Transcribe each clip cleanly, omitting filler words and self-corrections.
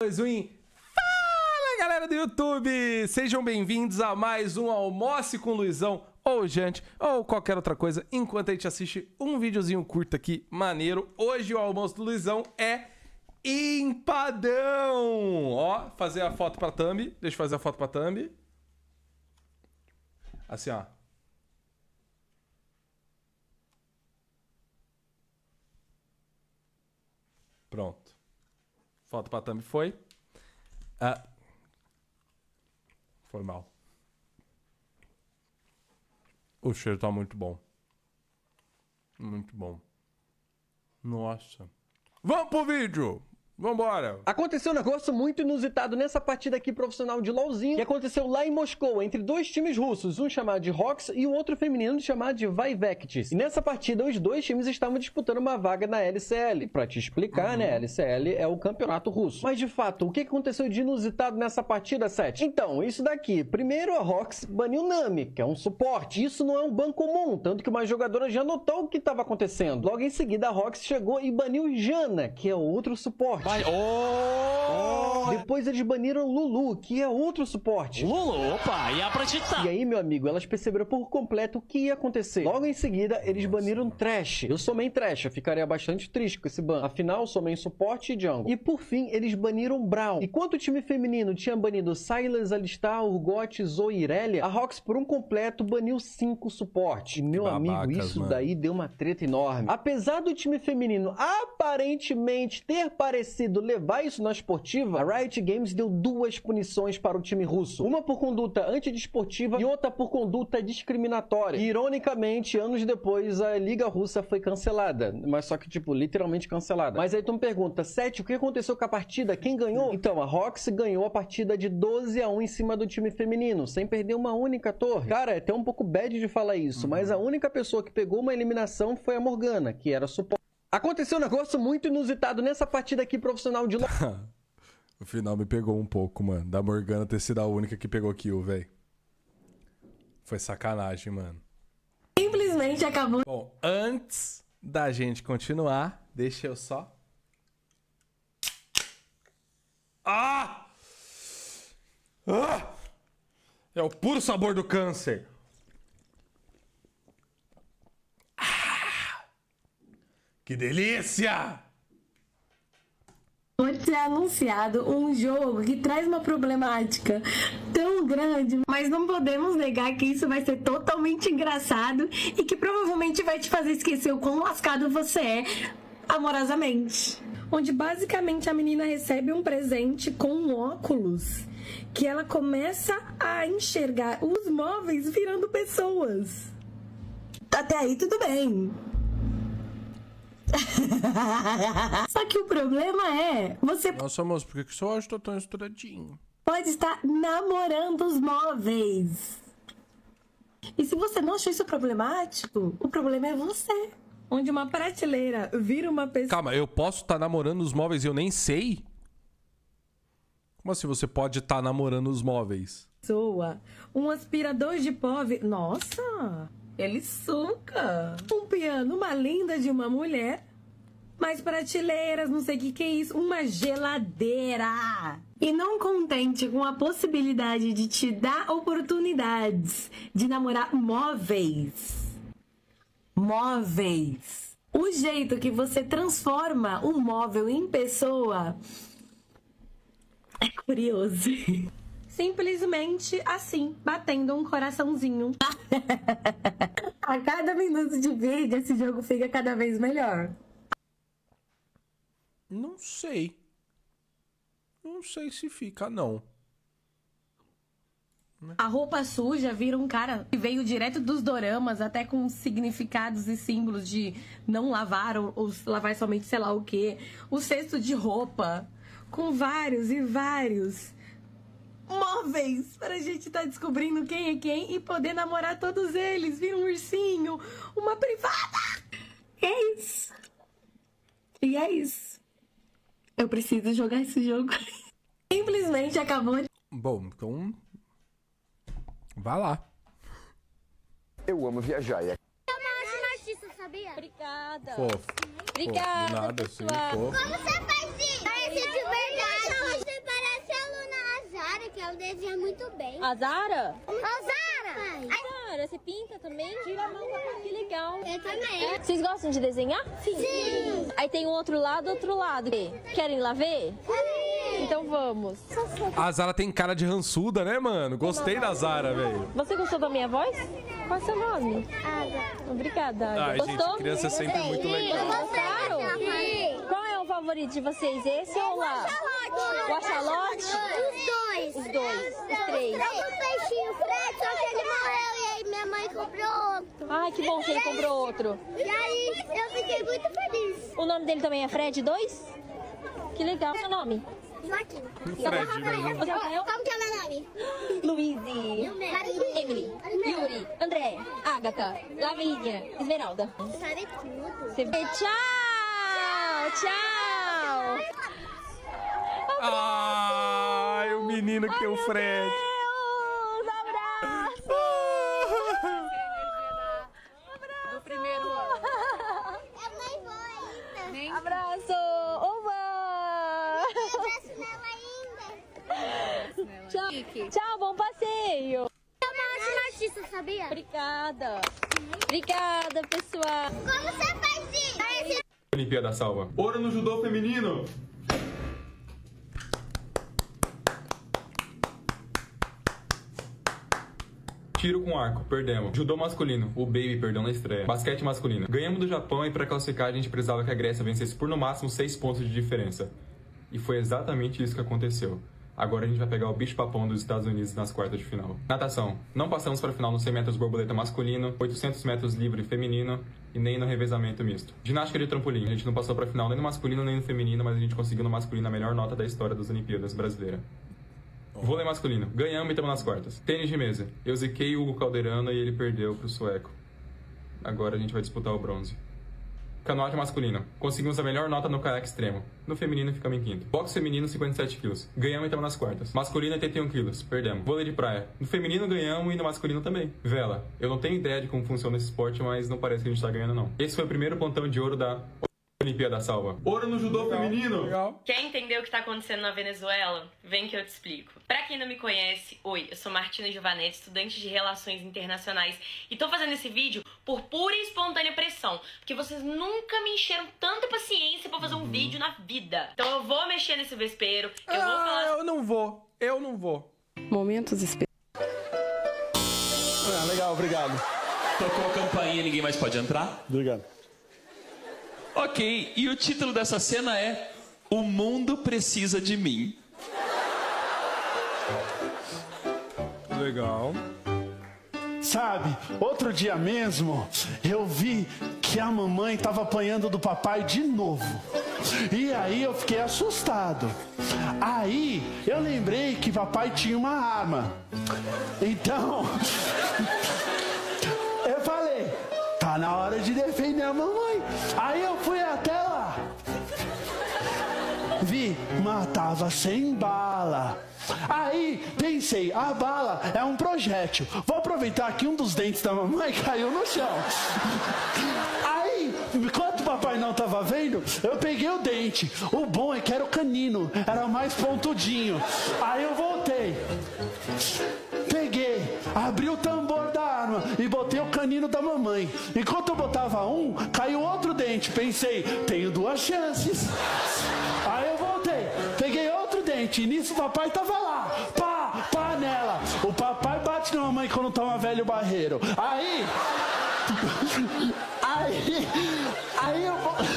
Fala, galera do YouTube! Sejam bem-vindos a mais um Almoce com Luizão, ou Jante, ou qualquer outra coisa, enquanto a gente assiste um videozinho curto aqui, maneiro. Hoje o almoço do Luizão é empadão! Ó, fazer a foto pra thumb. Deixa eu fazer a foto pra thumb. Assim, ó. Pronto. Foto pra thumb foi. Foi mal. O cheiro tá muito bom. Muito bom. Nossa. Vamos pro vídeo! Vambora! Aconteceu um negócio muito inusitado nessa partida aqui profissional de LoLzinho, que aconteceu lá em Moscou, entre dois times russos, um chamado de ROX e o outro feminino chamado de Vivectis. E nessa partida, os dois times estavam disputando uma vaga na LCL. E pra te explicar, né, a LCL é o campeonato russo. Mas, de fato, o que aconteceu de inusitado nessa partida, Seth? Então, isso daqui. Primeiro, a ROX baniu Nami, que é um suporte. Isso não é um ban comum, tanto que uma jogadora já notou o que estava acontecendo. Logo em seguida, a ROX chegou e baniu Jana, que é outro suporte. Depois eles baniram Lulu, que é outro suporte. Lulu, opa, e a pranchita? E aí, meu amigo, elas perceberam por completo o que ia acontecer. Logo em seguida, eles baniram Thresh. Eu sou main Thresh, eu ficaria bastante triste com esse ban. Afinal, eu sou main suporte e jungle. E por fim, eles baniram Brawl. Enquanto o time feminino tinha banido Sylas, Alistar, Urgot, Zoe e Irelia, a ROX por um completo baniu 5 suportes. E, meu amigo, isso daí deu uma treta enorme. Apesar do time feminino aparentemente ter parecido levar isso na esportiva, a Riot Games deu 2 punições para o time russo. Uma por conduta antidesportiva e outra por conduta discriminatória. E, ironicamente, anos depois, a Liga Russa foi cancelada. Mas só que, tipo, literalmente cancelada. Mas aí tu me pergunta, Seth, o que aconteceu com a partida? Quem ganhou? Então, a ROX ganhou a partida de 12-1 em cima do time feminino, sem perder uma única torre. Cara, é até um pouco bad de falar isso, mas a única pessoa que pegou uma eliminação foi a Morgana, que era suporte. Aconteceu um negócio muito inusitado nessa partida aqui profissional de LoL. O final me pegou um pouco, mano. Da Morgana ter sido a única que pegou kill, velho. Foi sacanagem, mano. Simplesmente acabou. Bom, antes da gente continuar, deixa eu só... É o puro sabor do câncer. Que delícia! Pode ser anunciado um jogo que traz uma problemática tão grande, mas não podemos negar que isso vai ser totalmente engraçado e que provavelmente vai te fazer esquecer o quão lascado você é amorosamente. Onde basicamente a menina recebe um presente com um óculos que ela começa a enxergar os móveis virando pessoas. Até aí tudo bem. Só que o problema é, você Nossa, moço, por que o seu áudio tá tão estouradinho? pode estar namorando os móveis. E se você não achou isso problemático, o problema é você. Onde uma prateleira vira uma pessoa... Calma, eu posso estar namorando os móveis e eu nem sei? Como assim você pode estar namorando os móveis? Um aspirador de pó... Nossa... Ele suca. Um piano, uma linda de uma mulher. Mais prateleiras, não sei o que é isso. Uma geladeira. E não contente com a possibilidade de te dar oportunidades de namorar móveis. Móveis. O jeito que você transforma um móvel em pessoa é curioso. Simplesmente assim, batendo um coraçãozinho. A cada minuto de vídeo, esse jogo fica cada vez melhor. Não sei. Não sei se fica, não. A roupa suja vira um cara que veio direto dos doramas, até com significados e símbolos de não lavar ou lavar somente sei lá o quê. O cesto de roupa, com vários e vários móveis para a gente estar descobrindo quem é quem e poder namorar todos eles. Vira um ursinho, uma privada. É isso. E é isso. Eu preciso jogar esse jogo. Simplesmente acabou de... Bom, então... Vá lá. Eu amo viajar. É uma ótima artista, sabia? Obrigada. Fofo. Obrigada, Fofo, do nada, assim, pessoal. fofo. Como você faz isso? Parece de verdade. ela desenha muito bem. A Zara? A Zara! Zara, você pinta também? Tira a mão, que legal. Eu também. Vocês gostam de desenhar? Sim. Aí tem um outro lado. Querem lá ver? Sim. Então vamos. A Zara tem cara de rançuda, né, mano? Gostei da Zara, velho. Você gostou da minha voz? Qual é o seu nome? Ada. Obrigada, Ada. Ai, gente, Gostou? criança é sempre muito legal. Gostaram? Sim. Qual é o favorito de vocês? Esse ou lá? O Axalote? Os dois. Os três. Eu o peixinho Fred, só que ele morreu e aí minha mãe comprou outro. Ai, que bom que ele comprou outro. E aí eu fiquei muito feliz. O nome dele também é Fred 2? Que legal. Seu nome? Joaquim. Fred, né? Você é Rafael? Como que é o meu nome? Luíse. Emily. Yuri. André. Agatha. Lavínia. Esmeralda. Sabe tudo. Tchau. Tchau. Ai, o menino que é o Fred. Deus, abraço. Do primeiro ano. Eu nem vou ainda. Abraço. Oba. Eu abraço nela ainda. Tchau. Tchau, bom passeio. É uma ótima artista, sabia? Obrigada. Obrigada, pessoal. Como você faz isso? Olimpíada salva. Ouro no judô feminino. Tiro com arco, perdemos. Judô masculino, o Baby perdeu na estreia. Basquete masculino, ganhamos do Japão e para classificar a gente precisava que a Grécia vencesse por no máximo 6 pontos de diferença. E foi exatamente isso que aconteceu. Agora a gente vai pegar o bicho papão dos Estados Unidos nas quartas de final. Natação, não passamos para a final no 100 metros borboleta masculino, 800 metros livre feminino e nem no revezamento misto. Ginástica de trampolim, a gente não passou para a final nem no masculino nem no feminino, mas a gente conseguiu no masculino a melhor nota da história das Olimpíadas brasileira. Vôlei masculino, ganhamos e estamos nas quartas. Tênis de mesa, eu ziquei o Hugo Calderano e ele perdeu pro sueco. Agora a gente vai disputar o bronze. Canoagem masculino, conseguimos a melhor nota no caiaque extremo. No feminino ficamos em quinto. Boxe feminino, 57 quilos. Ganhamos e estamos nas quartas. Masculino, 81 quilos. Perdemos. Vôlei de praia. No feminino ganhamos e no masculino também. Vela, eu não tenho ideia de como funciona esse esporte, mas não parece que a gente tá ganhando não. Esse foi o primeiro pontão de ouro da Olimpíada salva. Ouro no judô feminino. Legal. Quer entender o que tá acontecendo na Venezuela? Vem que eu te explico. Pra quem não me conhece, oi, eu sou Martina Giovanetti, estudante de Relações Internacionais, e tô fazendo esse vídeo por pura e espontânea pressão, porque vocês nunca me encheram tanta paciência pra fazer um vídeo na vida. Então eu vou mexer nesse vespeiro, eu vou falar... Eu não vou. Momentos especiais. Legal, obrigado. Tocou a campainha, ninguém mais pode entrar? Obrigado. Ok, e o título dessa cena é O Mundo Precisa de Mim. Legal. Sabe, outro dia mesmo, eu vi que a mamãe estava apanhando do papai de novo. E aí eu fiquei assustado. Aí eu lembrei que papai tinha uma arma. Então, eu falei, tá na hora de defender a mamãe. Aí eu fui até lá. Vi, matava sem bala. Aí pensei, a bala é um projétil. Vou aproveitar que um dos dentes da mamãe caiu no chão. Aí, enquanto o papai não tava vendo, eu peguei o dente. O bom é que era o canino, era mais pontudinho. Aí eu voltei. Peguei, abri o tambor da arma e botei o canino da mamãe. Enquanto eu botava um, caiu outro dente. Pensei, tenho 2 chances. Aí eu voltei, peguei outro dente. E nisso o papai tava lá, pá, pá nela. O papai bate na mamãe quando toma velho barreiro. Aí eu...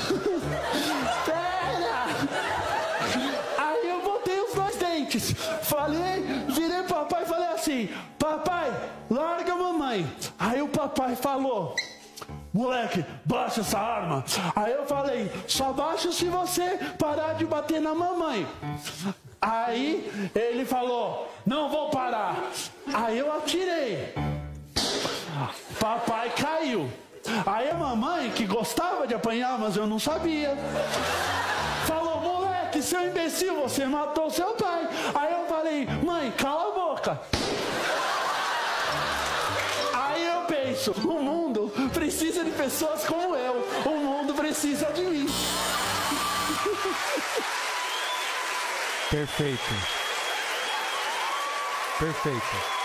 Pera! Aí eu botei os 2 dentes. Falei, virei pro papai e falei assim, papai, larga a mamãe. Aí o papai falou, moleque, baixa essa arma. Aí eu falei, só baixo se você parar de bater na mamãe. Aí ele falou, não vou parar. Aí eu atirei. Papai caiu. Aí a mamãe, que gostava de apanhar, mas eu não sabia, falou, moleque, seu imbecil, você matou seu pai. Aí eu falei, mãe, cala a boca. Aí eu penso, o mundo precisa de pessoas como eu. O mundo precisa de mim. Perfeito. Perfeito.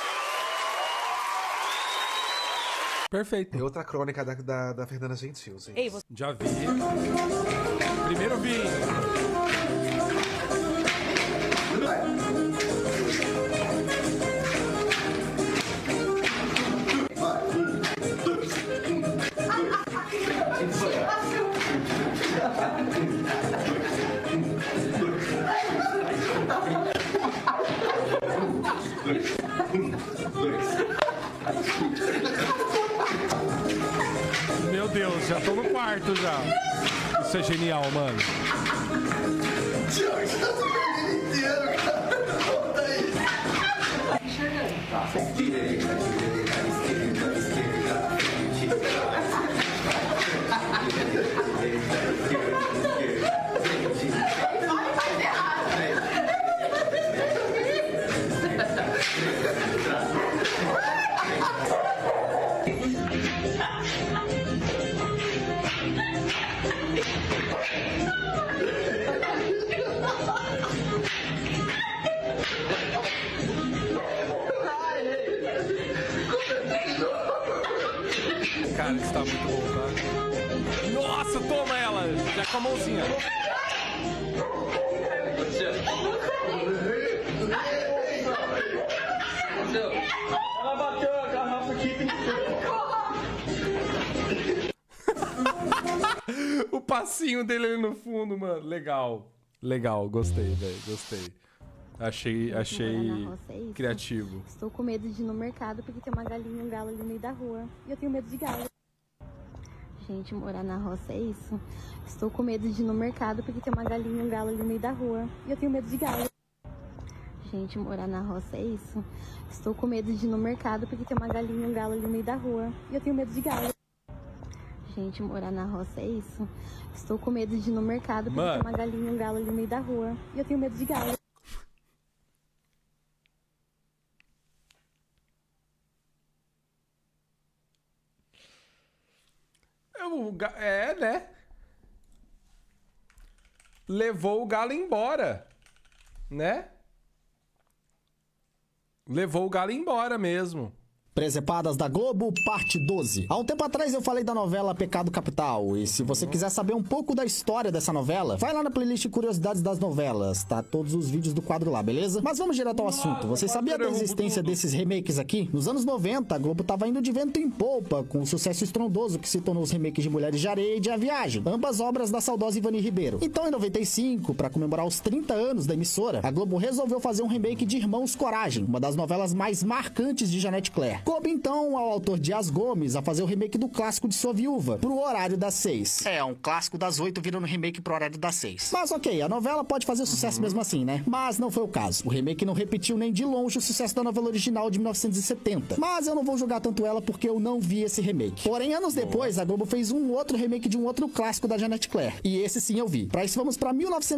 Perfeito. É outra crônica da Fernanda Gentil, gente. Ei, você... Já vi. Primeiro vi. Meu Deus, já tô no quarto já. Isso é genial, mano. Tiago, você tá se perdendo inteiro, cara. Volta aí. Cara, isso tá muito bom, tá? Nossa, toma ela! Já com a mãozinha. Ela bateu a garrafa aqui, tem que... O passinho dele ali no fundo, mano. Legal. Legal, gostei, velho. Gostei. Achei criativo. Estou com medo de ir no mercado porque tem uma galinha e um galo ali no meio da rua. E eu tenho medo de galo. Gente, morar na roça é isso. Estou com medo de ir no mercado porque tem uma galinha e um galo ali no meio da rua. E eu tenho medo de galo. Gente, morar na roça é isso. Estou com medo de ir no mercado porque tem uma galinha e um galo ali no meio da rua. E eu tenho medo de galo. Gente, morar na roça é isso. Estou com medo de ir no mercado porque tem uma galinha e um galo ali no meio da rua. E eu tenho medo de galo. É, né? Levou o galo embora, né? Levou o galo embora mesmo. Presepadas da Globo, parte 12. Há um tempo atrás eu falei da novela Pecado Capital, e se você quiser saber um pouco da história dessa novela, vai lá na playlist Curiosidades das Novelas, tá todos os vídeos do quadro lá, beleza? Mas vamos direto ao assunto. Você sabia da existência desses remakes aqui? Nos anos 90, a Globo tava indo de vento em polpa, com o sucesso estrondoso que se tornou os remakes de Mulheres de Areia e de A Viagem, ambas obras da saudosa Ivani Ribeiro. Então, em 95, para comemorar os 30 anos da emissora, a Globo resolveu fazer um remake de Irmãos Coragem, uma das novelas mais marcantes de Janete Claire. Coube então ao autor Dias Gomes a fazer o remake do clássico de Sua Viúva, pro horário das 6. É, um clássico das 8 virando remake pro horário das 6. Mas ok, a novela pode fazer sucesso mesmo assim, né? Mas não foi o caso. O remake não repetiu nem de longe o sucesso da novela original de 1970. Mas eu não vou julgar tanto ela porque eu não vi esse remake. Porém, anos depois, a Globo fez um outro remake de um outro clássico da Janete Claire. E esse sim eu vi. Pra isso vamos pra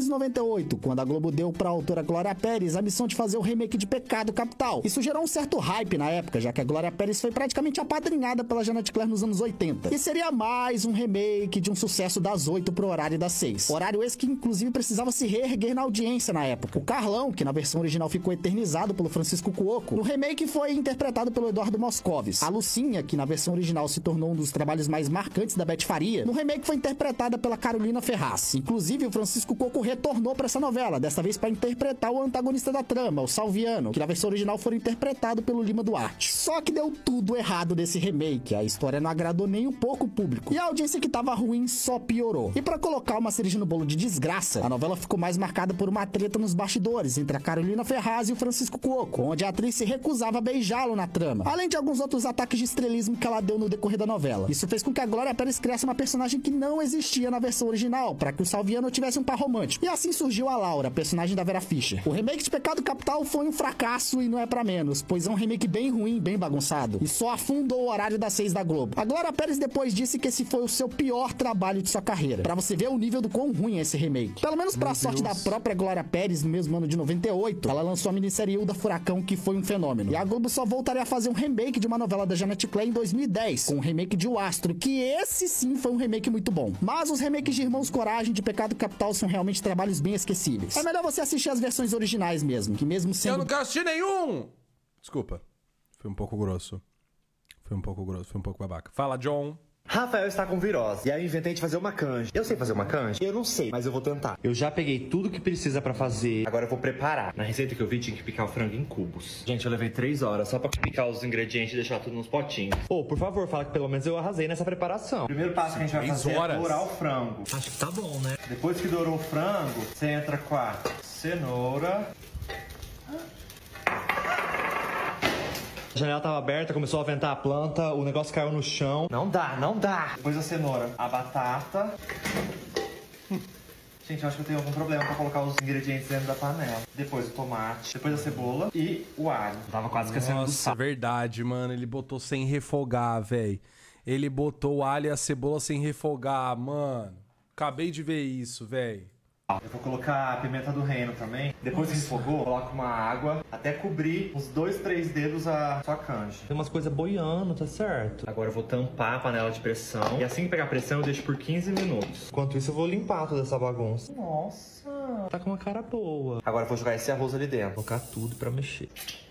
1998, quando a Globo deu pra autora Glória Pérez a missão de fazer o remake de Pecado Capital. Isso gerou um certo hype na época, já que a Glória Pérez foi praticamente apadrinhada pela Janete Claire nos anos 80. E seria mais um remake de um sucesso das 8 pro horário das 6. Horário esse que inclusive precisava se reerguer na audiência na época. O Carlão, que na versão original ficou eternizado pelo Francisco Cuoco, no remake foi interpretado pelo Eduardo Moscovis. A Lucinha, que na versão original se tornou um dos trabalhos mais marcantes da Beth Faria, no remake foi interpretada pela Carolina Ferraz. Inclusive, o Francisco Cuoco retornou para essa novela, dessa vez para interpretar o antagonista da trama, o Salviano, que na versão original foi interpretado pelo Lima Duarte. Só que deu tudo errado nesse remake, a história não agradou nem um pouco o público, e a audiência que tava ruim só piorou. E pra colocar uma cereja no bolo de desgraça, a novela ficou mais marcada por uma treta nos bastidores entre a Carolina Ferraz e o Francisco Cuoco, onde a atriz se recusava a beijá-lo na trama, além de alguns outros ataques de estrelismo que ela deu no decorrer da novela. Isso fez com que a Glória Pérez criasse uma personagem que não existia na versão original, para que o Salviano tivesse um par romântico, e assim surgiu a Laura, personagem da Vera Fischer. O remake de Pecado Capital foi um fracasso e não é pra menos, pois é um remake bem ruim, bem bagunçado, bagunçado e só afundou o horário das 6 da Globo. A Glória Pérez depois disse que esse foi o seu pior trabalho de sua carreira. Pra você ver o nível do quão ruim é esse remake. Pelo menos pra sorte da própria Glória Pérez, no mesmo ano de 98, ela lançou a minissérie Hilda Furacão, que foi um fenômeno. E a Globo só voltaria a fazer um remake de uma novela da Janete Clay em 2010, com o remake de O Astro, que esse sim foi um remake muito bom. Mas os remakes de Irmãos Coragem e de Pecado Capital são realmente trabalhos bem esquecíveis. É melhor você assistir as versões originais mesmo, que mesmo sendo... Eu não quero assistir nenhum! Desculpa. Foi um pouco grosso. Foi um pouco babaca. Fala, John. Rafael está com virose, e aí eu inventei de fazer uma canja. Eu sei fazer uma canja? Eu não sei, mas eu vou tentar. Eu já peguei tudo que precisa pra fazer, agora eu vou preparar. Na receita que eu vi, tinha que picar o frango em cubos. Gente, eu levei 3 horas só pra picar os ingredientes e deixar tudo nos potinhos. Ô, por favor, fala que pelo menos eu arrasei nessa preparação. O primeiro passo que a gente vai fazer é dourar o frango. Acho que tá bom, né? Depois que dourou o frango, você entra com a cenoura. A janela tava aberta, começou a ventar a planta, o negócio caiu no chão. Não dá, não dá! Depois a cenoura, a batata. Gente, eu acho que eu tenho algum problema pra colocar os ingredientes dentro da panela. Depois o tomate, depois a cebola e o alho. Tava quase esquecendo do sal. Nossa, verdade, mano. Ele botou sem refogar, velho. Ele botou o alho e a cebola sem refogar, mano. Acabei de ver isso, velho. Eu vou colocar a pimenta do reino também. Depois que refogou, coloca uma água até cobrir uns 2, 3 dedos a sua canja. Tem umas coisas boiando, tá certo? Agora eu vou tampar a panela de pressão. E assim que pegar a pressão, eu deixo por 15 minutos. Enquanto isso, eu vou limpar toda essa bagunça. Nossa, tá com uma cara boa. Agora eu vou jogar esse arroz ali dentro. Vou colocar tudo pra mexer.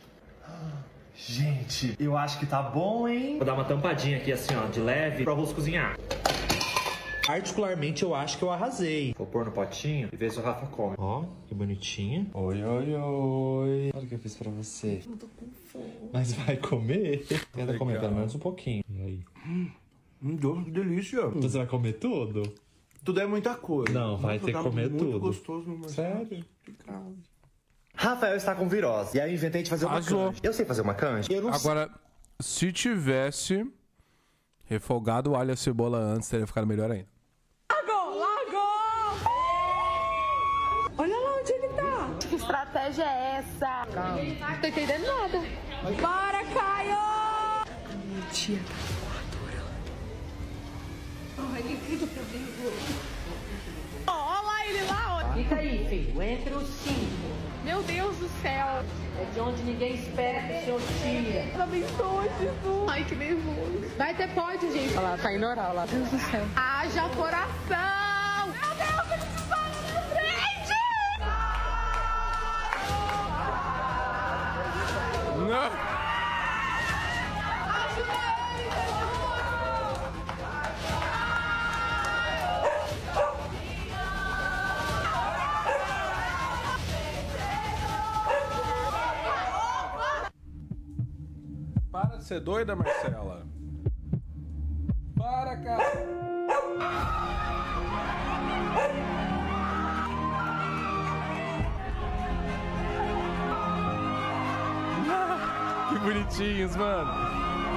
Gente, eu acho que tá bom, hein? Vou dar uma tampadinha aqui assim, ó, de leve, pro arroz cozinhar. Particularmente, eu acho que eu arrasei. Vou pôr no potinho e ver se o Rafa come. Ó, que bonitinha. Oi, oi, oi. Olha o que eu fiz pra você. Eu tô com fome. Mas vai comer? Tenta comer pelo menos um pouquinho. E aí? Que delícia. Então você vai comer tudo? Tudo é muita coisa. Não, vai ter que comer tudo. Muito gostoso, mas... Sério? Rafael está com virose. E aí eu inventei de fazer uma canja. Eu sei fazer uma canja? Eu não Agora, se tivesse refogado o alho e a cebola antes, teria ficado melhor ainda. Olha lá onde ele tá. Que estratégia é essa? Calma. Não tô entendendo nada. Bora, Caio! Tia, ai, que incrível problema. Olha lá ele lá, ó. Fica aí, filho. Entre os 5. Meu Deus do céu. É de onde ninguém espera que o senhor tira. Abençoe, Jesus. Ai, que nervoso. Vai ter pódio, gente. Olha lá, tá indo orar lá. Deus do céu. Haja coração. Meu Deus, ele se para na frente. Não. Para de ser doida, Marcela. Para, cara. Que bonitinhos, mano.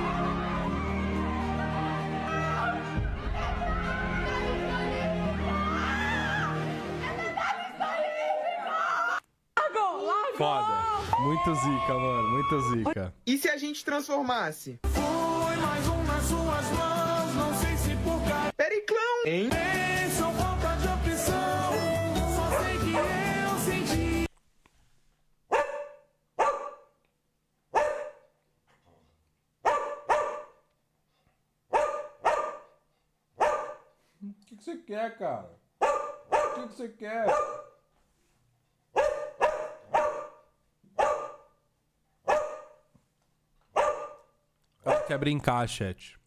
Foda. Muito zica, mano. Muito zica. E se a gente transformasse? Foi mais um nas suas mãos, não sei se por cá. Periclão! Hein? São falta de opção, só sei que eu senti. O que você quer, cara? O que você quer? Ela quer brincar, chat.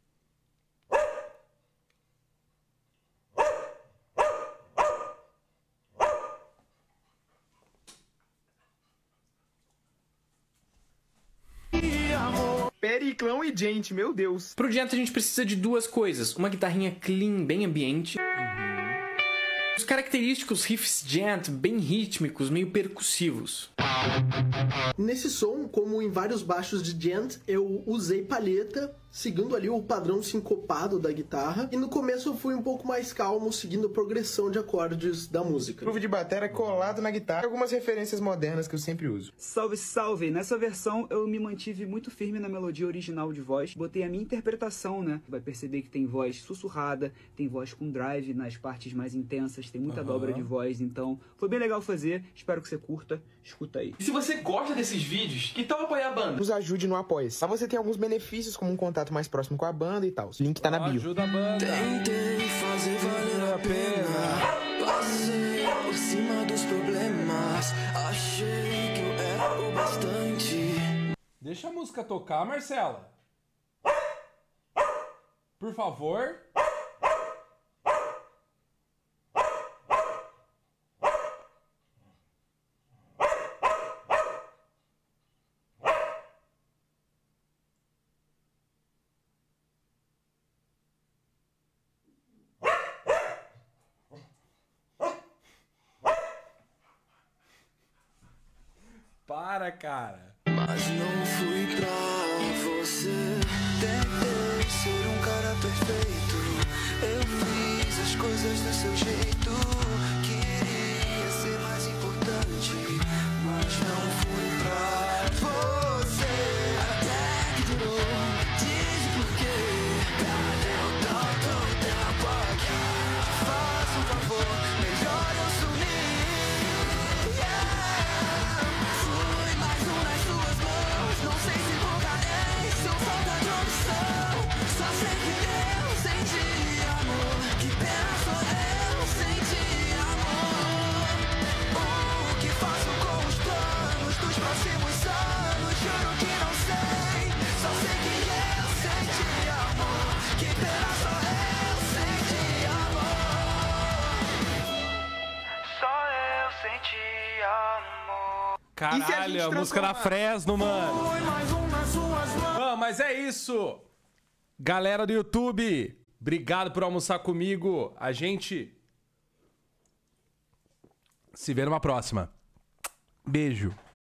Periclão e gente, meu Deus. Pro Diante a gente precisa de duas coisas. Uma guitarrinha clean, bem ambiente. Os característicos riffs Djent, bem rítmicos, meio percussivos. Nesse som, como em vários baixos de Djent, eu usei palheta seguindo ali o padrão sincopado da guitarra. E no começo eu fui um pouco mais calmo, seguindo a progressão de acordes da música. Groove de bateria colado na guitarra, algumas referências modernas que eu sempre uso. Salve, salve! Nessa versão eu me mantive muito firme na melodia original de voz, botei a minha interpretação, né? Vai perceber que tem voz sussurrada, tem voz com drive nas partes mais intensas, tem muita dobra de voz, então foi bem legal fazer, espero que você curta, escuta aí. E se você gosta desses vídeos, que tal apoiar a banda? Nos ajude no Apoia-se. Lá você tem alguns benefícios, como um contato mais próximo com a banda e tal. O link tá na bio. Ajuda a banda. Tentei fazer valer a pena. Passei por cima dos problemas. Achei que eu era o bastante. Deixa a música tocar, Marcela. Por favor. Para, cara. Mas não fui pra você. Tentei ser um cara perfeito. Eu fiz as coisas do seu jeito. Queria ser mais importante, mas não fui pra você. Até que durou, diz por quê. Perdeu tanto tempo aqui. Faz um favor, melhor eu sumir. Não sei se voltarei, se eu falta de opção. Só sei que eu senti amor. Que pena sou eu senti amor. O que faço com os planos dos próximos anos? Juro que não sei. Só sei que eu senti amor. Que pena só eu senti amor. Só eu senti amor. Caralho, a música da Fresno, mano. Mas é isso. Galera do YouTube, obrigado por almoçar comigo. A gente se vê numa próxima. Beijo.